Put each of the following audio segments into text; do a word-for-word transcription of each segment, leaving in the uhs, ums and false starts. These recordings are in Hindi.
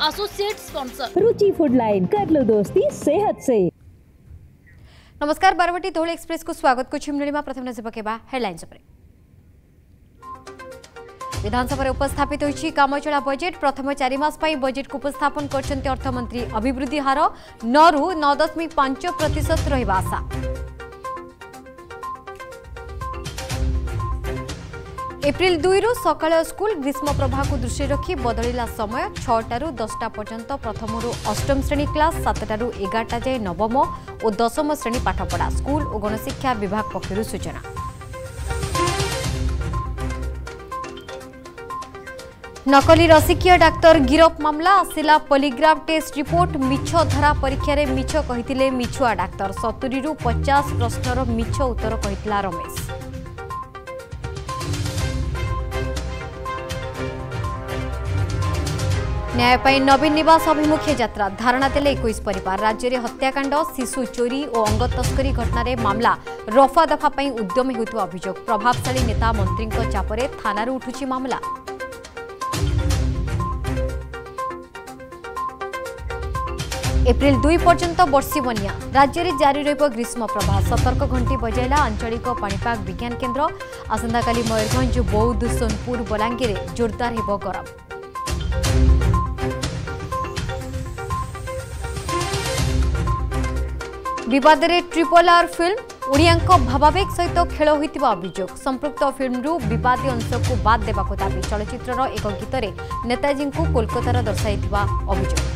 Associate sponsor. Ruchi food line, कर लो दोस्ती सेहत से। नमस्कार, बारवाटी धौली एक्सप्रेस को स्वागत को छिमनीमा प्रथम नजर पकेबा हेडलाइंस पर। विधानसभा उपस्थापित होइछि कामचला बजेट। प्रथम चारि मास पई बजेट को उपस्थापन करछन्ते अर्थमंत्री। अभिवृद्धि हार नौ रु नौ दशमिक पांच प्रतिशत रहिबा आशा। एप्रिल दुई रु सकाळ स्कूल। ग्रीष्म प्रवाह को दृष्टि रखी बदलिला समय। छटारू दसटा पर्यंत प्रथम रु अष्टम श्रेणी क्लास, सातटारू एगारटा जाए नवम और दशम श्रेणी पाठपढ़ा। स्कूल और गणशिक्षा विभाग पक्षर सूचना। नकली रसिकिया डाक्तर गिरफ मामला। आसिला पॉलीग्राफ टेस्ट रिपोर्ट। मिछ धरा परीक्षा रे मिछ कहिथिले मिछुआ डाक्तर। सत्तरी रु पचास प्रश्नर मिछ उत्तर कहिथिला रमेश। न्याय नवीन निवास अभिमुखे यात्रा। धारणा देले इक्कीस परिवार। राज्य में हत्याकांड, शिशु चोरी और अंग तस्करी घटना मामला रफा दफा उद्यम होता अभियोग। प्रभावशाली नेता मंत्री चापरे थाना उठुची मामला। एप्रिल दुई पर्यंत बर्षी बनिया। राज्य में जारी रहिबो ग्रीष्म प्रवाह। सतर्क घंटी बजाइला आंचलिक पाणीपाग विज्ञान केन्द्र। आसंताकाली मयूरभंज, बौद्ध, सोनपुर, बलांगीर जोरदार हेबो गरम। विवाद रे ट्रिपल आर फिल्म। ओडियांक भावावेग सहित खेल होइतिबा अभियोग। संपृक्त फिल्म रु विवादी अंश को बाद देबाको दाबी। चलचित्रर एक गीत रे नेताजी को कोलकातार दर्शाइतिबा अभियोग।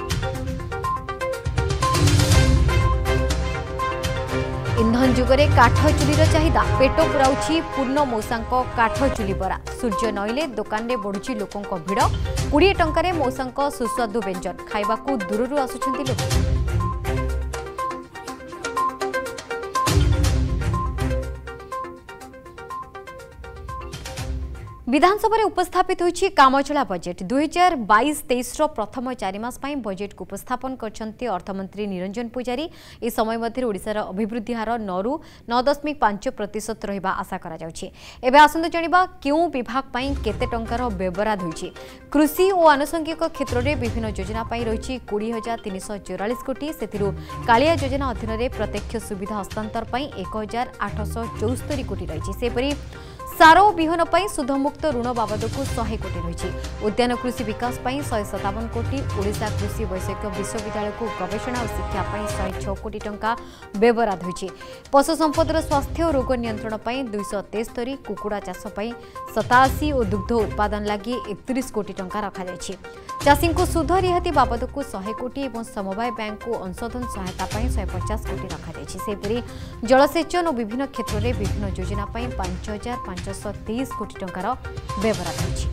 इंधन जुगरे काठ चुलीर चाहिदा। पेट पुराउछि पूर्ण मौसांक काठ चुली बरा। सूर्य नईले दुकान रे बढ़ुछि लोकंक भिड़। बीस टंकारे मौसांक सुस्वादु व्यंजन खाइबाकू दूररू आसुछन्ति लोक। विधानसभा उपस्थापित होइछि कामचला बजेट। दुई हजार बाईस तेईस प्रथम चारि मास पई बजेट को उपस्थापन करछन्ते अर्थमंत्री निरंजन पुजारी। ए समय मध्य ओडिशार अभिवृद्धि हार नौ रु नौ दशमिक पांच प्रतिशत रहिबा आशा करा जाउछि। एबे आसंत जानिबा केउ विभाग पई केते टंकार व्यवहार होइछि। कृषि और आनुषंगिक क्षेत्र में विभिन्न योजना पई रहिछि बीस हजार तीन सौ चौवालीस कोटी। सेथिरु कालिया योजना अधीन रे प्रत्यक्ष सुविधा हस्तांतर पई एक हजार आठ सौ चौस्तरी कोटी रहिछि। सेपरि सार और विहन पर सुधमुक्त ऋण बाबद को सौ कोटी रही। उद्यान कृषि विकास पर शहे सतावन कोटी। ओडिशा कृषि वैषयिक विश्वविद्यालय को गवेषणा और शिक्षा पर शहे छह कोटी टंका व्यवहार होइछि। पशु संपदर स्वास्थ्य और रोग नियंत्रण पर दुईश तेस्तरी। कुकुड़ा चाष पर सताशी और दुग्ध उत्पादन लगी एकतीस कोटी टंका रखा जाइछि। चाषी को सुध रिहाती बाबद को सौ कोटी और समवाय बैंक को अंशधन सहायता पर शहे पचास कोटी रखा जाइछि। सेपरि जलसेचन और विभिन्न क्षेत्र में विभिन्न योजना पर पांच हजार पांच सौ तेईस कोटी टंकार व्यवहार होइछि।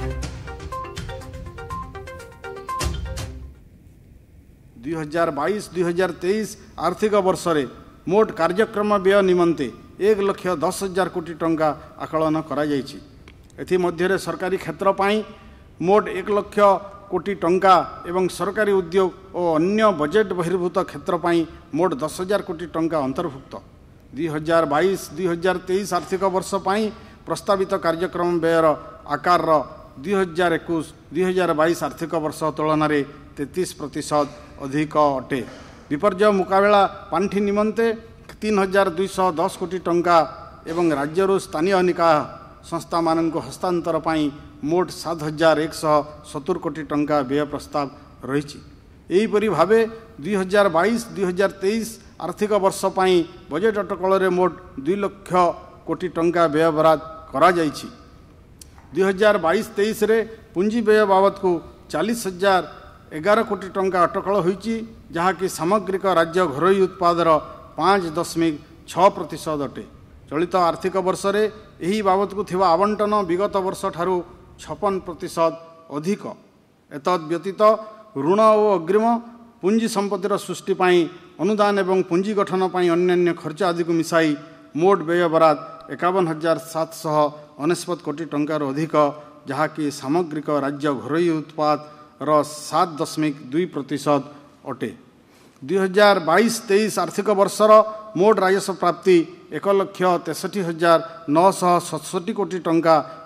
दुई हजार बाईस दुई हजार तेईस आर्थिक वर्ष रे मोट कार्यक्रम व्यय निमंते एक लक्ष दस हजार कोटी टंका आकलन करा जाइछि। एथि मध्य सरकारी क्षेत्र पाई मोट एक लक्ष कोटी टंका एवं सरकारी उद्योग और अन्य बजेट बहिर्भूत क्षेत्र पाई मोट दस हजार कोटी टंका अंतर्भुक्त। दुई हजार बाईस दुई हजार तेईस आर्थिक वर्ष पाई प्रस्तावित कार्यक्रम व्ययर आकार दुई हजार एकुश दुई हजार बाईस आर्थिक वर्ष तुलन में तैंतीस प्रतिशत अधिक अटे। विपर्य मुकाबला पांठि निमंते तीन हजार दुईश दस कोटी टंका एवं राज्य स्थानीय निकाय संस्था मान हस्तांतर पाई मोट सात हजार एक सौ सत्तर कोटी टंका व्यय प्रस्ताव रही। यहीपरि भावे दुई हजार बाईस दुई हजार तेईस आर्थिक वर्ष पाई बजेट अटकल रे मोट दुई लक्ष कोटी टंका व्यय बराद करा जाइछि। दुई हजार बाईस तेईस रे पुंजी व्यय बाबद को चालीस हजार एगार कोटी टंका अटकल होइछि, जहाँकि सामग्रिक राज्य घरोई उत्पादर पाँच दशमिक छः प्रतिशत अटे। चलित आर्थिक वर्ष रे यही बाबद को थिबा आवंटन विगत वर्ष ठारू छप्पन प्रतिशत अधिक। एतद् व्यतीत ऋण और अग्रिम पुंजी संपत्तिर सृष्टि पाई अनुदान एवं पुंजी गठन पाई अन्यान्य खर्च आदि को मिसाई मोट व्यय बराद एकावन हजार सात सौ अनेशपत कोटी टंकार अधिक, जहाँकि सामग्रिक राज्य घरोई उत्पाद र सात दशमिक दुई प्रतिशत अटे। दुई हजार बाईस तेईस आर्थिक वर्षर मोट राजस्व प्राप्ति एक लक्ष तेसठी हजार नौश सतसठी कोटी टंका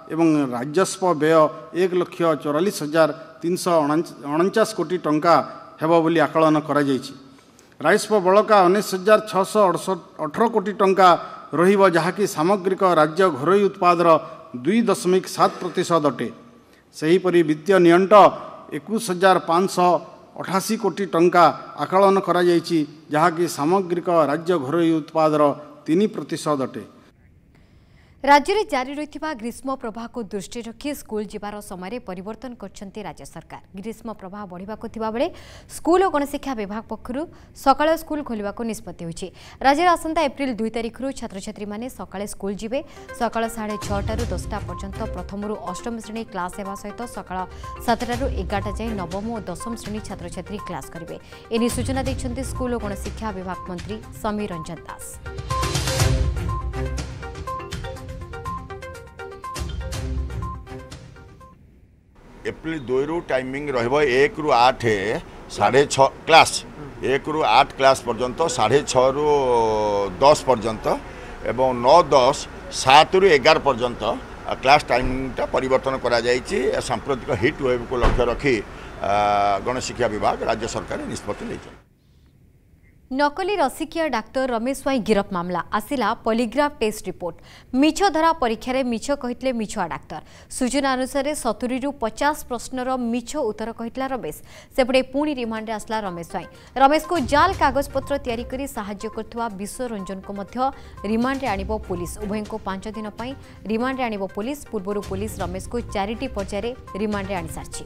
एवं राजस्व व्यय एक लक्ष चौरालीस हजार तीन सौ अणचाश कोटी टंका हेबो बोली आकलन करा जायछि। राजस्व बलका उन्नीस हजार छःश अठर कोटी टंका रहिबो जहाँकि सामग्रिक राज्य घरोई उत्पादर दुई दशमिक सात प्रतिशत अटे। सेहीपरि वित्तीय नियंट एकुश हजार पाँच सौ अठासी कोटी टंका आकलन करा जायछि जहाँकि सामग्रिक राज्य घरोई उत्पादर तीन प्रतिशत अटे। राज्य में जारी रही ग्रीष्म प्रवाह को दृष्टि रखी स्कूल जीवार समय परिवर्तन करछंती राज्य सरकार। ग्रीष्म प्रवाह बढ़ा बेले स्कूल और गणशिक्षा विभाग पक्षर सकाळ स्कूल खोलने को निष्पत्ति होइछि। राज्य में आसंता एप्रिल दुई तारिख छात्र छात्री माने सकाळे स्कूल जिबे। सकाळ साढ़े छटारू दसटा पर्यंत प्रथम अष्टम श्रेणी क्लास हेबा सहित सकाळ सातटारू एगारटा जाए नवम और दशम श्रेणी छात्र छात्री क्लास करेंगे। एने सूचना दैछंती स्कूल और गणशिक्षा विभाग मंत्री समीर रंजन दास। एप्रिल दुई रु टाइमिंग रहिबो एक रु आठ साढ़े छ क्लास एक रु आठ क्लास पर्यंत साढ़े छ रु दस पर्यंत एवं नौ दस सात रु एगार पर्यंत क्लास टाइमिंगटा परिवर्तन करा जायछि। सांप्रतिक हिट वेव को लक्ष्य रखी गणशिक्षा विभाग राज्य सरकार निष्पत्ति लेछि। नकली रसिकिया डाक्टर रमेश स्वाई गिरफ मामला आसिला पॉलीग्राफ टेस्ट रिपोर्ट। मिछ धरा परीक्षा रे मिछ कहितले मिछुआ डाक्तर। सूचना अनुसार सत्तरी रु पचास प्रश्नर मिछ उत्तर कहितला रमेश। सेपटे पुणी रिमांड आसला रमेश स्वाई। रमेश को जाल कागज पत्र तैयारी करी साहाय्य करथुवा विश्व रंजन को मध्य रिमांड रे आनिबो पुलिस। उभय को पांच दिन पई रिमांड रे आनिबो पुलिस। पूर्वरु पुलिस रमेश को चारिटी पर्याय रिमांड रे आनि सारछि।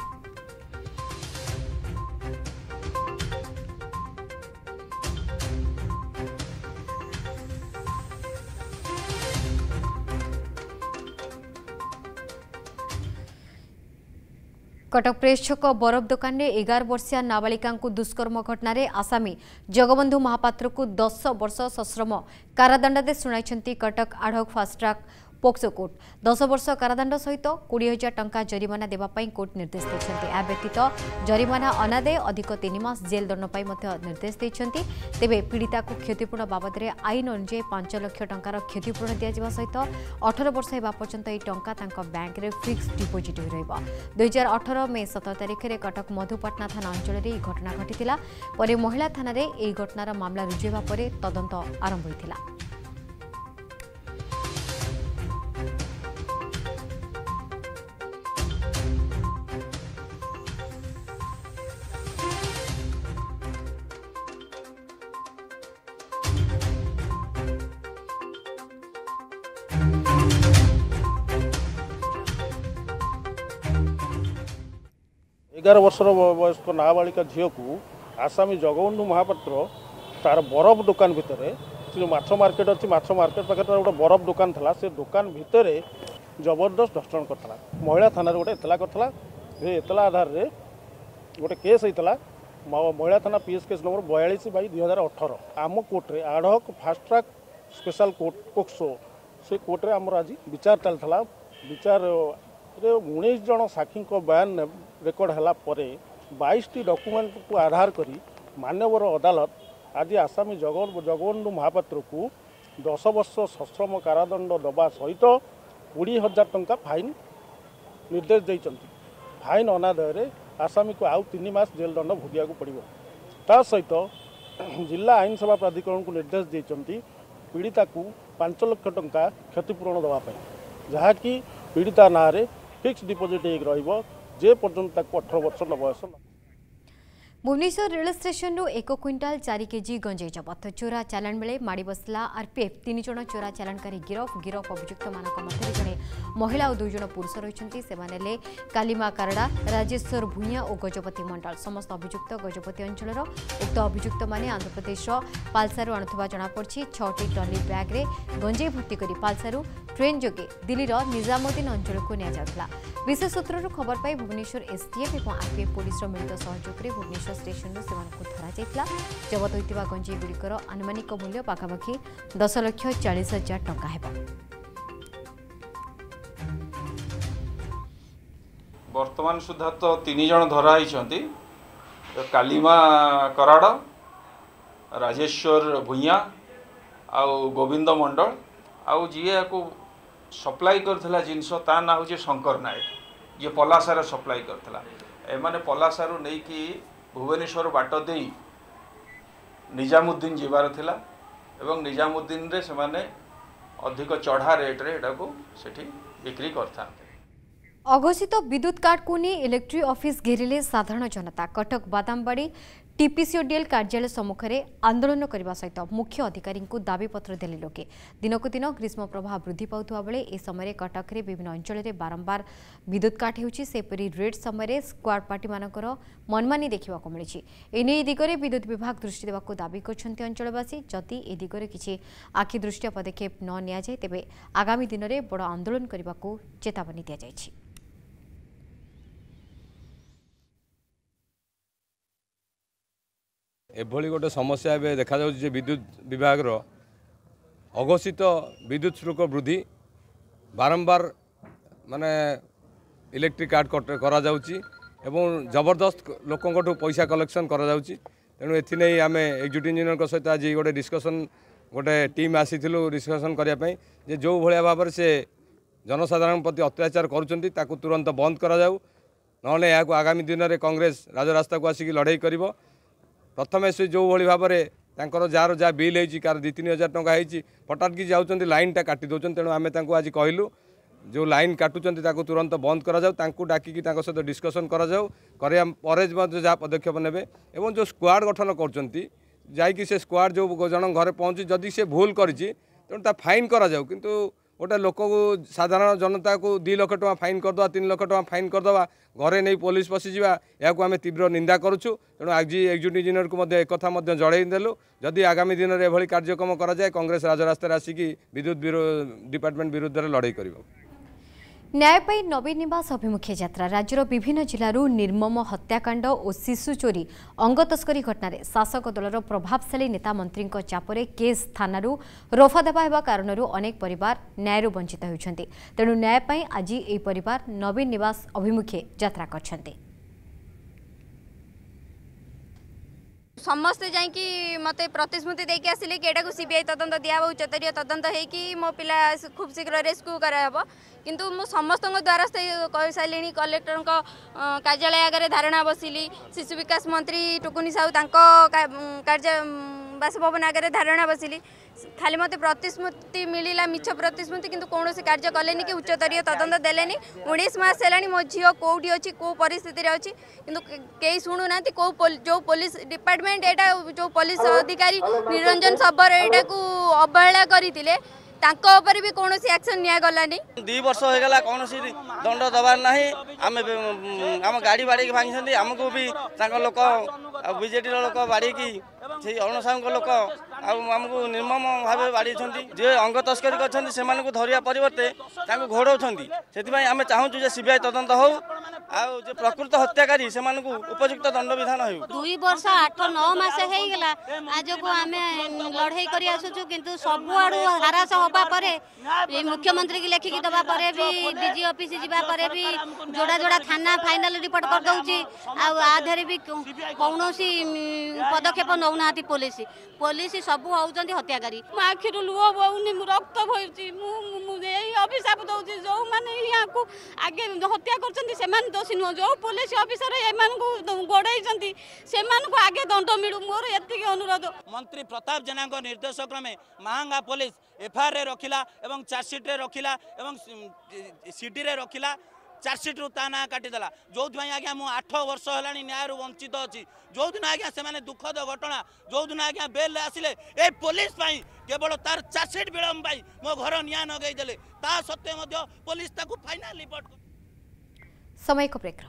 कटक प्रेस छक बरफ दुकान में एगार वर्षिया नाबालिका दुष्कर्म घटना रे आसामी जगबंधु महापात्र को दस वर्ष सश्रम कारादंडादेश शुणाई Cuttack ad hoc fast track POCSO court. दस वर्ष कारादंड सहित कोड़े हजार टंका जरिमाना देवाई कोर्ट निर्देश देते। या व्यतीत जरिमाना अनादे अधिक तीन मास जेल दंड निर्देश देते। तेबे पीड़िता को क्षतिपूर्ण बाबद में आईन अनुଯାयी पांच लाख टंकार क्षतिपूर्ण दिया सहित अठर वर्ष होगा पर्यंत यह टंका बैंक में फिक्स डिपोजिट हो रहा। दुई हजार अठर मे सतर तारिख में कटक मधुपाटना थाना अंचल में घटना घटी महिला थाना यह घटनार मामला रुजु होगा पर तदंत आरंभ होता। एगार वर्षर वयस्क नाबालिका झील को आसामी जगबंधु महापात्र तार बरफ दुकान भितर जो माछ मार्केट अच्छी माछ मार्केट पाखे गोटे बरफ दुकान था से दुकान भितर जबरदस्त धर्षण करता। महिला थाना गोटे एतला करता। एतला आधार रे गोटे केस होता महिला थाना पीएस केस नंबर बयालीस बै दुई हजार अठर आम कोर्टे ad hoc fast track special court POCSO से कोर्टे आमर आज विचार चलता। विचार उन्नीस जन साक्षी बयान रेकर्ड है बाईस टी डॉक्यूमेंट को आधार करी मान्यवर अदालत आज आसामी जग जगबंधु महापात्र को दस वर्ष सश्रम कारादंड दबा सहित कोड़े हजार टंका फाइन निर्देश देते। फाइन अनादय आसामी को आउ तीन मास जेल दंड भोगिया पड़ो। ता सहित जिला आईन सेवा प्राधिकरण को निर्देश देते पीड़िता को पांच लाख टंका क्षतिपूरण दवाई जहाँकि पीड़िता ना फिक्स डिपोजिट जे पर्यंत अठर वर्ष न बयस। भुवनेश्वर रेल स्टेशन रू एक क्विंटाल चार केजी गंजेई जबत। चोरा चालाण बेले माड़ी बसला आरपीएफ। तीन जन चोरा चालाणकारी गिरफ। गिरफ अभियुक्त मानक मध्य जड़े महिला और दुई जन पुरुष रही। से कालीमा कारड़ा राजेश्वर भूइया और गजपति मंडल। समस्त अभियुक्त गजपति अंचल उक्त अभियुक्त माने आंध्रप्रदेश पालसारू आणुवा जमापड़ी। छटी टली ब्याग्रे गंजेई भर्ती कर पालसारू ट्रेन जोगे दिल्लीर निजामुद्दीन अंचल को निया। विशेष सूत्रु खबर पाई भुवनेश्वर एसटीएफ और आरपीएफ पुलिस मिलित सहयोग में भुवनेश्वर स्टेशन धरा जबत होता गंजेई गुड़िकर आनुमानिक मूल्य पाखापाखि दस लक्ष चालीस हजार टंका है। वर्तमान सुधा तो तीन जन धरा कालीमा कराड़ राजेश्वर भूइया आउ गोविंद मंडल आउ जी को सप्लाई करथिला जिनस ता ना हो शंकर नायक ये पलासार सप्लाई करथिला एमाने पलासारू नहीं कि भुवनेश्वर बाट दे निजामुद्दीन जीवार थिला एवं निजामुद्दीन रे से माने अधिक चढ़ा रेट रे एटा को सेठी बिक्री करथा। अघोषित विद्युत काट को नहीं इलेक्ट्रिक ऑफिस घेरिले साधारण जनता कटक बादामबाड़ी टीपीसीओडीएल कार्यालय सम्मुख में आंदोलन करने सहित मुख्य अधिकारी को दाबीपत्र देले लोके दिनकू दिन ग्रीष्म प्रभाव वृद्धि पाउथुवा बेले ए समय कटक में विभिन्न अंचल में बारंबार विद्युत काट होउछि सेपरि रेड समय स्क्वाड पार्टी मानकर मनमानी देखा मिली एने दिगरे विद्युत विभाग दृष्टि देवाक दाबी करछन्ति अंचलवासी जदि ए दिगरे किछि आखि दृष्टि पदक्षेप न निया जाय तेबे आगामी दिन में बड़ आंदोलन करने को चेतावनी दिया जायछि। एभली गोटे समस्या ए देखा जाउछि विद्युत विभाग अघोषित विद्युत शुल्क वृद्धि बारंबार माने इलेक्ट्रिक कार्ड करा जाउछि एवं जबरदस्त लोकों पैसा कलेक्शन करा जाउछि तेणु एथि आम एक्जिक्यूटिव इंजीनियर सहित आज गोटे डिस्कसन गोटे टीम आसीथिलु डिस्कसन करिया पई जे जो भलिया भाव से जनसाधारण प्रति अत्याचार करुछन्ति ताकू तुरंत बंद करा जाउ नहले याकू आगामी दिन में कांग्रेस राजरास्ता को आसिक लड़ाई करिवो। प्रथम से जो भाई भाव में जार जहाँ बिल होती कार दु तीन हजार टंका फटाट कि जाऊँच लाइन टा काटी दौरान तेणु आम आज कहलु जो लाइन काटुंट तुरंत बंद करा डाकिकी सहित डिस्कसन करा जहाँ पदक्षेप ने जो स्क्वाड गठन कर स्क्वाड जो जन घर पहुँची जदि से भूल करी तेणु फाइन करा जाऊ किंतु गोटे लोक को साधारण जनता को दि लक्ष टका फाइन करदे तीन लक्ष टका फाइन करदे घरे नहीं पुलिस पशिजा या आम तीव्र निंदा करुचु तेणु आज एक्जिक्यूटिव इंजीनियर को एक जनईदेलु जदि आगामी दिन में एभली कार्यक्रम कराए कांग्रेस राजरास्ता आसिक विद्युत डिपार्टमेंट विरुद्ध लड़ाई कर। न्याय पाई नवीन निवास अभिमुखे यात्रा राज्यर विभिन्न जिलूर निर्मम हत्याकांड और शिशु चोरी अंग तस्करी घटना शासक दलर प्रभावशाली नेता मंत्री चापरे केस थाना रफा दफा होगा कारण अनेक परिवार न्याय वंचित होती तेणु न्याय पाई आज यह परिवार नवीन निवास अभिमुखे यात्रा करछन्ते। समस्ते जाइकी मते प्रतिश्रुति देके आसिले कि एटा को सीबीआई तदंत दिया उच्चस्तरीय तदंत होगी मो पिला खूब शीघ्र रेस्क्यू कराब किंतु मु समस्त द्वारस्थ कही सारे कलेक्टर कार्यालय आगे धारणा बसिली शिशु विकास मंत्री टुकुनी साहू कार्य बासभवन आगे धारणा बसिली खाली मत प्रतिश्रुति मिलला मिछ प्रतिश्रुति किंतु कौन कार्य कले कि उच्चस्तरीय तदंत देलेनी उन्नीस मास है मो झील कौटी अच्छी कौ परिस्थिति अच्छी किंतु कई शुणु ना कौ जो पुलिस डिपार्टमेंट एटा जो पुलिस अधिकारी निरंजन सबर एटा को अवहेला करते तांको ऊपर भी कौन एक्शन निया गलानी दी वर्ष हो गला कौन दंड दबार ना आम आम गाड़ी बाड़ी भांगी आमको भी लोक बीजेडी लोक बाड़ी से अरुण साहू लोक आमको निर्मम भाव बाड़ी जे अंग तस्करी कर धरिया परिवर्ते घोड़ाऊँ से आम चाहूँ सीबीआई तदंत हो जो प्रकृत हत्याकारी से उपयुक्त दंड विधान हो दुई वर्ष आठ नौ मस होगा आज को आम लड़ाई कर आसुचु किंतु सब आड़ू हारास हवा पर मुख्यमंत्री की लेखिकी दबा पर भी डीजी ऑफिस जीवा पर भी जोड़ा जोड़ा थाना फाइनल रिपोर्ट कर दउची आधे भी कौन पदक्षेप नौना पुलिस पुलिस सब होउचंती हत्याकारी मो आखिर लुह बहुनी रक्त भई अभिशाप दउची जो माने यहाँ आगे हत्या कर दोषी नुह जो पुलिस ऑफिसर एम गोड़ाई से आगे दंड मिलू मोर एति अनुरोध। मंत्री प्रताप जेना निर्देश क्रमे महांगा पुलिस एफआईआर रे रखिला एवं चार्जसीट रे रखिला एवं सीडी रे रखिला चार्जसीट रु ता ना काटिदेला जो आज्ञा मु आठ वर्ष है न्याय वंचित अच्छी जो दिन आज्ञा से दुखद घटना जो दिन आज्ञा बेल आसिले ए पुलिस केवल तार चार्जसीट विलम्ब मो घर निया नगेदेले ता सत्वे पुलिस ताकू फाइनल रिपोर्ट समय को ब्रेक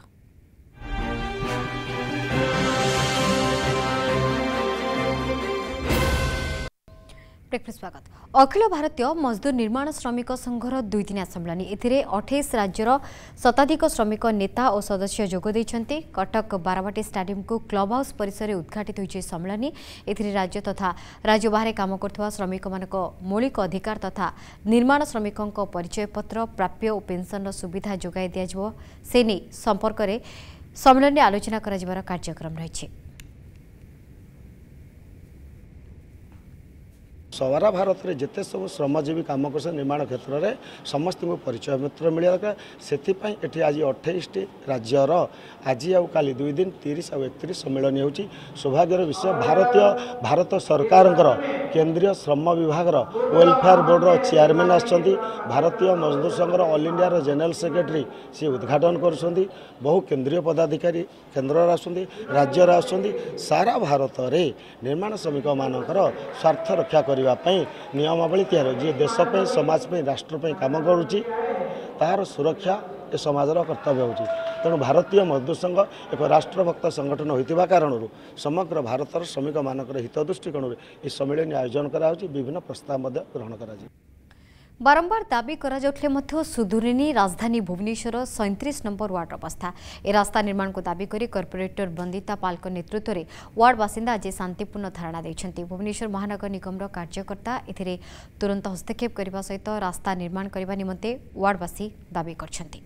स्वागत। अखिल भारतीय मजदूर निर्माण श्रमिक संघर दुई दिनिया सम्मेलन एथिरे अठाईस राज्यर शताधिक श्रमिक नेता और सदस्य जोग देइछन्ति। कटक बारवाटी स्टेडियम को क्लब हाउस परिसर में उद्घाटित होइछि सम्मेलन एथिरे राज्य तथा राज्य बाहर काम करथुवा श्रमिक मानक मौलिक अधिकार तथा निर्माण श्रमिकंक परिचय पत्र प्राप्य और पेंशन सुविधा जोगाई दियाजिवो से नै संपर्क में सम्मेलन में आलोचना कराजिबार कार्यक्रम रहिछि। सारा भारत में जिते सब श्रमजीवी काम कर निर्माण क्षेत्र में समस्त को परिचय मित्र मिले दरकार से आज अठाईस राज्यर आज आउ काली दुई दिन तीस आउ एकतीस सम्मेलन हो सौभाग्यर विषय भारतीय भारत सरकार केंद्रीय श्रम विभाग वेलफेयर बोर्ड चेयरमैन आसछंती भारतीय मजदूर संघर ऑल इंडिया जनरल सेक्रेटरी सी उद्घाटन कर बहु केंद्रीय पदाधिकारी केन्द्र आसछंती राज्य आसछंती सारा भारत में निर्माण श्रमिक मानकर स्वार्थ रक्षा करने नियमावली तैयार जी देश पे समाज पे राष्ट्र पे काम करुच्ची तार सुरक्षा ए समाजर कर्तव्य होची तेणु भारतीय मजदूर संघ एक राष्ट्रभक्त संगठन होइतिबा कारणरू समग्र भारतर श्रमिक मानकर हित दृष्टिकोण इस सम्मेलन आयोजन करा होची विभिन्न प्रस्ताव मध्य ग्रहण करा जी। बारंबार दाबी करा जाउथले मध्य सुधुरिनी राजधानी भुवनेश्वर सैंतीस नंबर वार्ड अवस्था ए रास्ता निर्माण को दाबी करी कॉर्पोरेटर बंदिता पाल नेतृत्व में वार्ड बासिंदा आज शांतिपूर्ण धारणा देछंती। भुवनेश्वर महानगर निगम कार्यकर्ता एथिरे तुरंत हस्तक्षेप करने सहित रास्ता निर्माण करने निमंते वार्डवासी दाबी करछंती।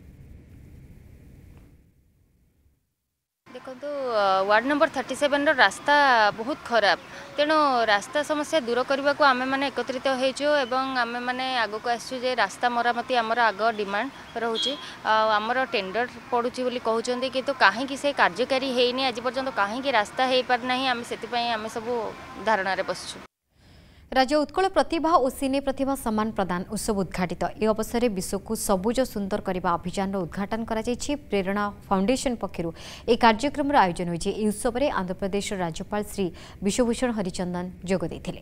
देखो वार्ड नंबर थर्टी सेवेन रास्ता बहुत खराब तेणु रास्ता समस्या दूर करने को आम मैंने एकत्रित होइछु आम मैंने आग को आसु जे रास्ता मरामती आमर आग डिमांड रोचे आमर टेंडर पड़ुची बोली कहते कि तो कहीं से कार्यकारी होनी आज पर्यंत कहीं रास्ता हो पारना आम से आम सब धारणा बसचु। राज्य उत्कल प्रतिभा और सिने प्रतिभा सम्मान प्रदान उत्सव उद्घाटित ए अवसर में विश्व को सबुज सुंदर करने अभियान उद्घाटन करा प्रेरणा फाउंडेशन पक्षर एक कार्यक्रम आयोजन होइछि। ए उत्सव में आंध्र प्रदेश राज्यपाल श्री विश्वभूषण हरिचंदन जोग देथिले।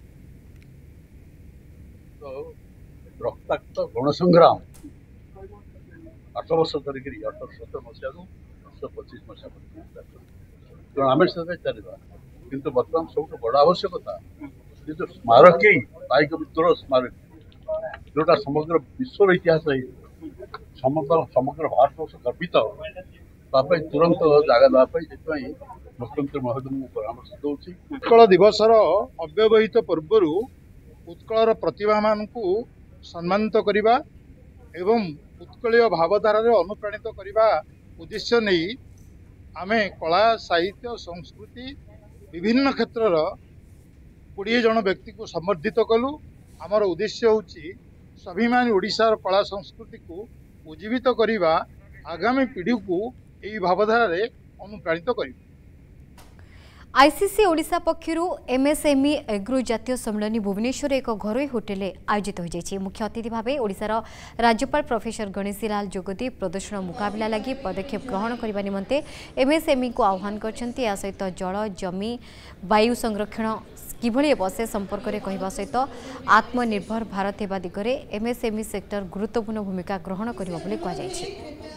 रक्ताक्त गणसंग्राम आठ वर्ष धरिक अठर सतर मसीह उन्नीस पचिश मसीहा आम चलवा किंतु बर्तमान सब बड़ आवश्यकता जो स्मारकी पाइक विद्रोह स्मारकी जोटा समग्र विश्वर इतिहास समग्र समग्र भारतवर्ष गर्वित तुरंत जगह देवाई मुख्यमंत्री महोदय को परामर्श दूसरी उत्कल दिवसर अव्यवहित पूर्वर उत्कलर प्रतिभा मान सम्मानित करने एवं उत्कलीय भावधारा अनुप्राणित करने उद्देश्य नहीं आमे कला साहित्य संस्कृति विभिन्न क्षेत्र कोड़े जन व्यक्ति को समर्थित कलु। आमर उद्देश्य होची स्वाभिमानी ओडिशार कला संस्कृति को उज्जीवित करवा आगामी पीढ़ी को यही भावधारा अनुप्राणित कर। आईसीसी ओडिशा पक्षर एमएसएमई एग्रो जातीय सम्मेलन भुवनेश्वर एक घरोई होटेल आयोजित हो मुख्य अतिथि भाव ओडिशार राज्यपाल प्रोफेसर गणेशी लाल जोगदी प्रदूषण मुकाबला लगी पदक्षेप ग्रहण करने निमंते एमएसएमई को आह्वान करछंती। या सहित जल जमी वायु संरक्षण किभली बसे संपर्क में कहवा सहित आत्मनिर्भर भारत होगा दिगरे एमएसएमई सेक्टर गुरुत्वपूर्ण भूमिका ग्रहण करिबो बोली कहा जायछि।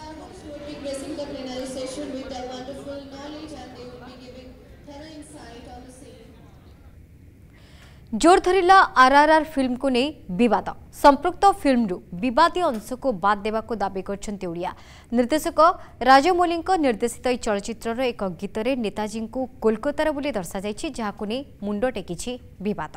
जोर धरिला आरआरआर फिल्म को नहीं विवाद संपृक्त फिल्म रु विवादी अंश को बाद देवा को दाबी करछंती ओडिया निर्देशक राजमौली निर्देशित এই চলচ্চিত্রর एक गीत रे नेताजी को कोलकातार बोली दर्शा जायछि जहाकु नहीं मुंड टेकिछि विवाद।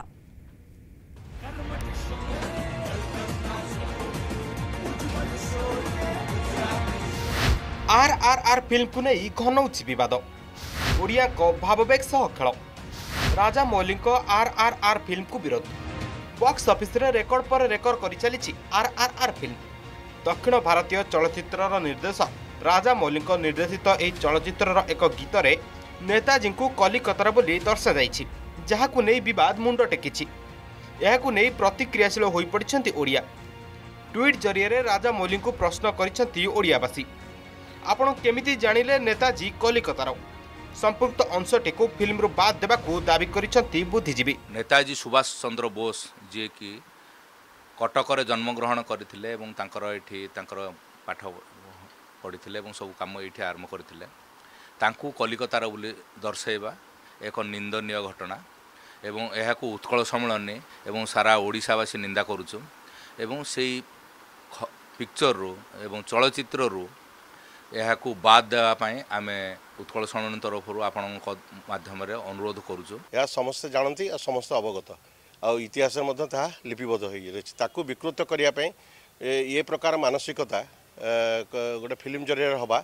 आरआरआर फिल्म को नहीं घनौछि विवाद ओडिया को भाववेग सह खेल राजा मौली आरआरआर फिल्म को विरोध बॉक्स ऑफिस रे रेकर्ड पर रेकर्ड करि चलिछि आरआरआर फिल्म। दक्षिण भारतीय चलचित्रर निर्देशक राजा मौली निर्देशित यह चलचित्रर एक गीत रे नेताजी को कलिकतार बोली दर्शा जाइछि जहाकु नहीं विवाद मुंड टेकिछि। एहाकु नहीं प्रतिक्रियाशील होई पड़िछन्ति ओडिया ट्वीट जरिए राजा मौली को प्रश्न करिछन्ति ओडियावासी आपण केमिति जानिले नेताजी कलिकतार संपुक्त अंशटी को फिल्म रू बाद देवा को दाबी करिछन्ति बुद्धिजीवी। नेताजी सुभाष चंद्र बोस जी की कटक जन्मग्रहण करथिले एवं तांकर एठी तांकर पाठ पढ़िथिले एवं सब काम एठी आरंभ करथिले तांकू कलिकतार बोली दर्शाइबा एक निंदनीय घटना एवं एहाकू उत्कल सम्मेलन एवं सारा ओडिशावासी निंदा करूछु एवं सेही पिक्चर रू एवं चलचित्र रू एहाकू बाद देवाई आम उत्कल सम्मेलन तरफ आपण माध्यम अनुरोध करुचु। यह समस्ते जानती समस्त अवगत आ इतिहास लिपिबद्ध हो विकृत करने ये प्रकार मानसिकता गोटे फिल्म जरिए हवा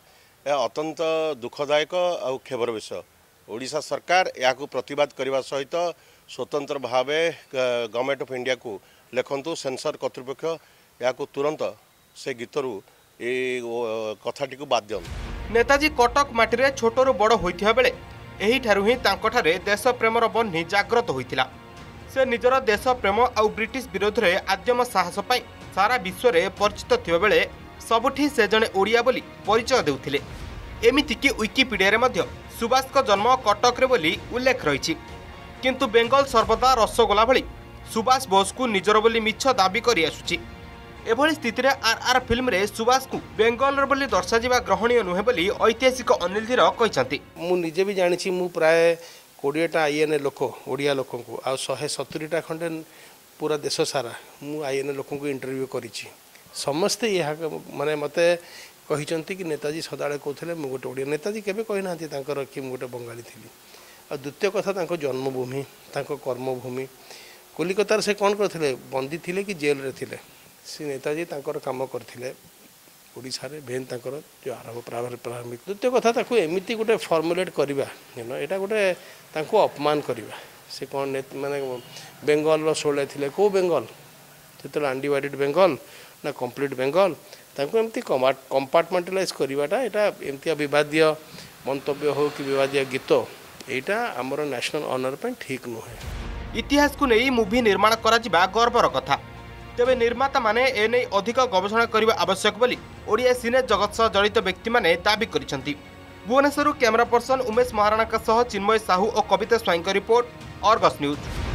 अत्यंत दुखदायक आ खेबर विषय। ओडिशा सरकार या प्रतिवाद करने सहित स्वतंत्र भाव गवर्नमेंट ऑफ इंडिया को लिखंतु सेंसर कर्तृपक्ष या तुरंत से गीतरू ये कथाटी को बाद दियंतु। नेताजी कटक माटी छोटरू बड़ होइथिया बेले एही ठारू ही तांकठारे देश प्रेमर बन्ही जाग्रत होइथिला। से निजर देश प्रेम आउ ब्रिटिश विरोध रे आद्यम साहस पाई सारा विश्व रे परिचित थिबा बेले सबुठी से जने ओडिया बोली परिचय देउथिले। एमिति कि विकिपीडिया रे मध्य सुभाष को जन्म कटक रे बोली उल्लेख रहिछि, किंतु बेंगल सर्वदा रसगोला भली सुभाष बोस को निजर बोली मिछ दाबी करि आसुछि। एभली स्थिति रे आर आर फिल्म रे सुभाष को बेंगल बोली दर्शा जिबा ग्रहणीय नुहे बोली ऐतिहासिक अनिल धीर कहिसंती। मु निजे भी जानिछि मु प्राय कोड़ीटा आईएनए लोक ओडिया लोक को आ शहे सतुरीटा खंडे पूरा देश सारा मु आईएनए लोक को इंटरव्यू करिछि। समस्ते यह माने मते कहिसंती कि नेताजी सदाळे कहथले मु गोटे ओडिया नेताजी केबे कहि नांती तांकर कि मु गोटे बंगाली थिली। आ द्वितीय कथा तांको जन्मभूमि तांको कर्मभूमि कलिकतार से कौन करथिले बंदी थिले कि जेल रे थिले से नेताजी तांकर काम करथिले ओडिशा रे भेन तांकर जो आरंभ प्रारंभिक। द्वितीय कथा ताकू एमिति गोटे फॉर्मुलेट करबा यू एटा गोटे तांको अपमान करबा से कौन माने बेंगल रो सोले थिले को बेंगल जेतले अनडिवाइडेड बेंगल ना कंप्लीट बेंगल तांको एमिति कंपार्टमेंटलाइज करबाटा एटा एमिति विवादीय मंतव्य हो कि विवादीय गीत एटा हमर नेशनल ऑनर पे ठीक नुहे। इतिहास को नहीं मूवी निर्माण करा जिबा गर्वर कथा। तेबे निर्माता माने ए नै अधिक गवेषणा करबा आवश्यक बोली ओडिया सिने जगत सह जड़ित व्यक्ति माने दाबी करिसंती। भुवनेश्वर कैमरा पर्सन उमेश महाराणा का सह चिन्मय साहू और कविता स्वाईं का रिपोर्ट अर्गस न्यूज।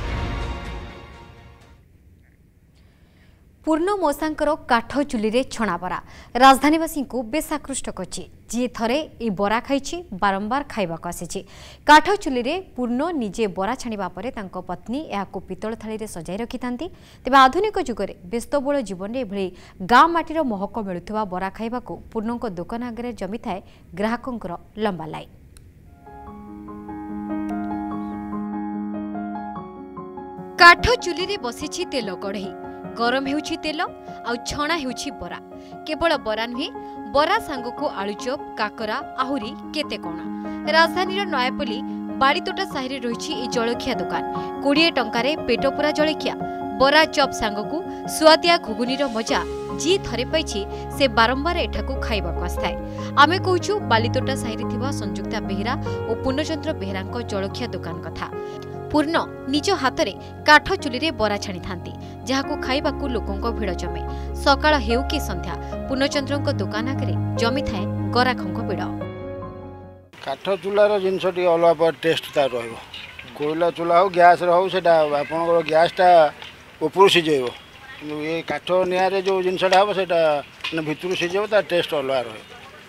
पूर्ण मौसांकर काठ चुली छणा बरा राजधानीवासी को बेस आकृष्ट करछि। जी थरे ए बरा खाइछि बारंबार खाइबाक आसिछि। काठ चुली पूर्ण निजे बरा छाणिबा परे तांको पत्नी एहाको पितल थाली रे सजाई रखिथांती। तेबे आधुनिक जुगरे व्यस्तबोल जीवन रे एभଳି गाँ माटीर महक मिलुथुवा बरा खाइबाको पूर्णको दुकान आगे जमी थाए ग्राहकंकर लंबा लाइन। काठ चुली रे बसिछि तेल कढ़ई गरम हेउछि तेल आउ छणा हेउछि बरा। केवल बरा नुहे बरा सांगको आलुचप काकरा आहुरी केते कोण। राजधानीर नयापल्ली बाड़ीतोटा साहिरे रहिछि ए जलखिया दुकान। कोड़े टंकारे पेट पूरा जलखिया बरा चप सांगको सुआदिया घुगुनीर मजा जी थरे पाइछि से बारंबार एठाकू खाइबाक आस्थाए। आमे कहूछु बालीतोटा साहिरे थिबा संयुक्ता बेहेरा और पूर्णचंद्र बेहेरांक जलखिया दुकान कथा। पूर्ण निज हाथ में काठ चुली बरा छाणी थांती जहां खाइबाकू लोकों भीड़ जमे। सकाळ हेउ कि संध्या पूर्णचंद्र दुकान आगे जमी थाए गराखों भीड़। काठ चूलार जिनस अलग टेस्ट तार रहा कोयला चूला हो गैस हो आपंकर गैसटा ऊपर सीझेब ये काठ निआरे जो जिनसटा हम से भितर सीझेब तार टेस्ट अलग रहे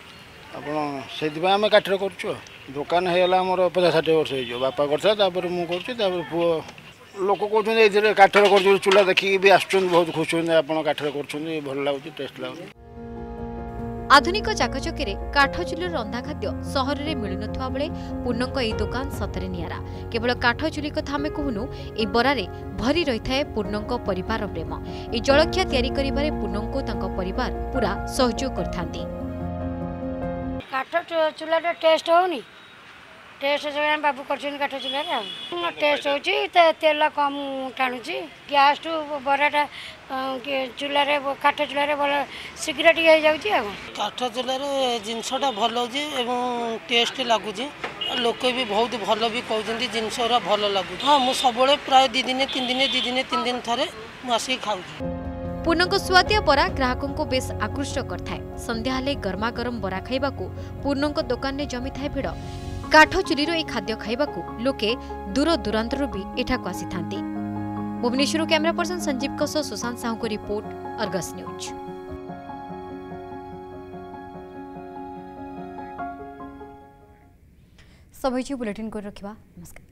आप आम काठर कर दुकान होगा आमर पचास षाठी वर्ष हो बापा करता मुझे पुओ लोक कहते काठर कर चूला देखिए भी आस बहुत खुश होते आप काठर कर भल लगुच टेस्ट लगुच। आधुनिक चाकचकी काठ चुली रंधा खाद्य सहर में मिलुनथुवा बेले पूर्णक ए दुकान सतरे नियारा। केवल काठ चुली कथा आमे कहूनु ए बरारे भरी रही थाए पूर्णक परिवार प्रेम। ए जलखिया तैयारी करिबारे पूर्णको तांको परिवार पूरा सहयोग करथांती। काठ चूल्हा टेस्ट होनी टेस्ट जो बाबू कर काठ चूल्हा टेस्ट हो तेल कम टाणुची गैस टू बराटा चूल्हा काठ चूल्हा भल शीघ्र टी काठ चूल्हा जिनसटा भल हो टेस्ट लगुच लोक भी बहुत भल भी कहते जिनस भल लगुच। हाँ मुझे सब प्राय दी दिन तीन दिन दी दिन तीन दिन थे मुझे खाऊ। पूर्णक सुआदिया बरा ग्राहकों को बेस आकृष्ट करथाए। संध्या हेले गरमा गरम बरा खाइबाकू पूर्णक दुकान में जमी थाए भिड़। काठ चुलीर ए खाद्य खाइबाकू लोके दूर दूरांतरु भी एठाकू आसीथांती। भुवनेश्वर कैमरा पर्सन संजीव का सुशांत साहू को रिपोर्ट अर्गस न्यूज। सब बुलेटिन को रखिबा नमस्कार।